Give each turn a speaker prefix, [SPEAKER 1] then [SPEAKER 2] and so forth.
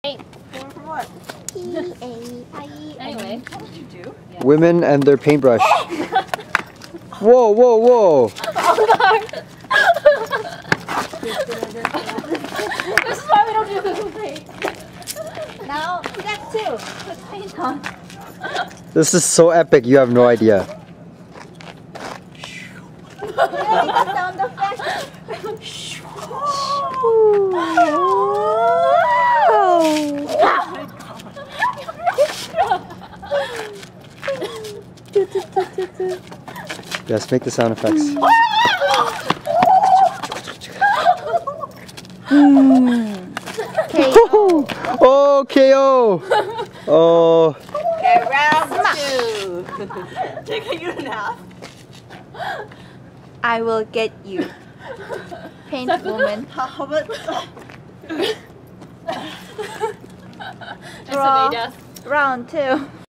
[SPEAKER 1] For what?
[SPEAKER 2] Anyway.
[SPEAKER 1] What did you do?
[SPEAKER 2] Yeah.
[SPEAKER 3] Women and their paintbrush. Whoa, whoa, whoa!
[SPEAKER 2] This is why we don't do Google Paint.
[SPEAKER 1] Now, step 2.
[SPEAKER 2] Put paint on.
[SPEAKER 3] This is so epic, you have no idea.
[SPEAKER 1] Sound effect.
[SPEAKER 3] Yes, make the sound effects. Oh, KO! Oh.
[SPEAKER 1] Okay, round 2. Take a year and a half. I will get you. Paint woman.
[SPEAKER 2] How about
[SPEAKER 1] Draw. Round 2.